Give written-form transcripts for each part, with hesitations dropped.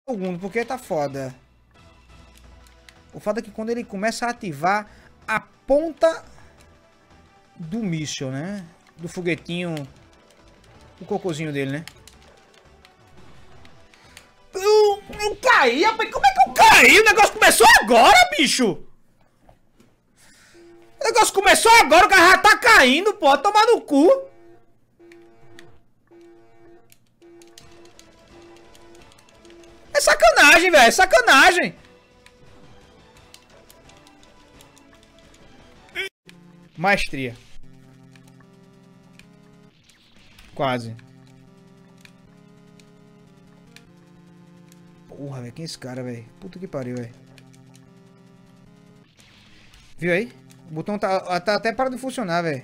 segundo, porque tá foda. O foda é que quando ele começa a ativar a ponta do míssil, né? Do foguetinho. O cocôzinho dele, né? Eu caí, rapaz. Como é que eu caí? O negócio começou agora, bicho. O negócio começou agora, o cara já tá caindo, pô. Tomar no cu. É sacanagem, velho. É sacanagem. Maestria. Quase. Porra, velho. Quem é esse cara, velho? Puta que pariu, velho. Viu aí? O botão tá até para de funcionar, velho.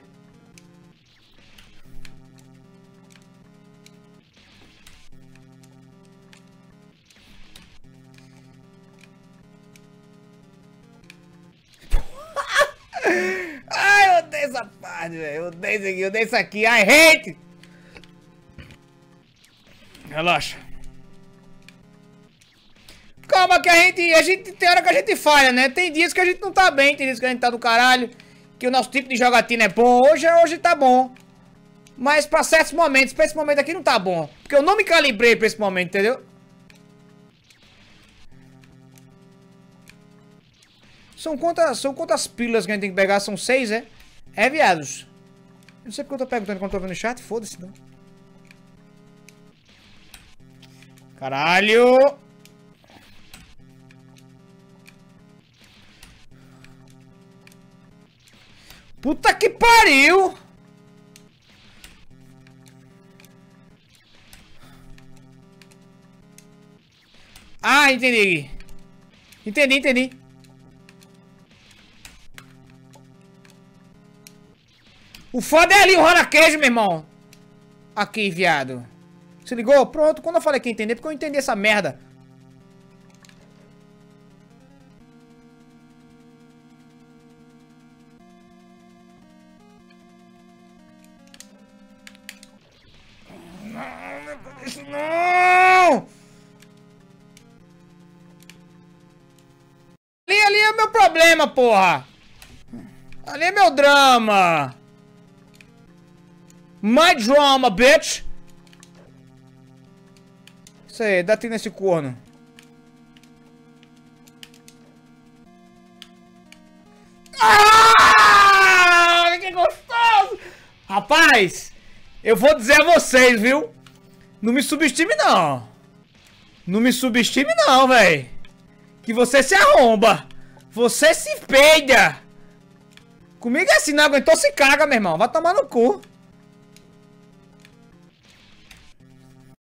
Ai, eu odeio essa parte, velho. Eu odeio isso aqui, eu odeio isso aqui. I hate! Relaxa. Calma que a gente tem hora que a gente falha, né? Tem dias que a gente não tá bem, tem dias que a gente tá do caralho. Que o nosso tipo de jogatina é bom. Hoje tá bom. Mas pra certos momentos, pra esse momento aqui não tá bom. Porque eu não me calibrei pra esse momento, entendeu? São quantas pílulas que a gente tem que pegar? São 6, é? É, viados. Eu não sei porque eu tô perguntando quando eu tô vendo no chat. Foda-se, não. Caralho! Puta que pariu! Ah, entendi. Entendi. O foda é ali, o rola-queijo, meu irmão. Aqui, viado. Se ligou? Pronto. Quando eu falei que ia entender, porque eu entendi essa merda. Não, isso não! Ali é meu problema, porra. Ali é meu drama. My drama, bitch. Isso aí, dá tiro nesse corno. Ah, que gostoso! Rapaz, eu vou dizer a vocês, viu? Não me subestime, não. Não me subestime, não, velho. Que você se arromba. Você se peida. Comigo é assim, não aguentou, se caga, meu irmão. Vai tomar no cu.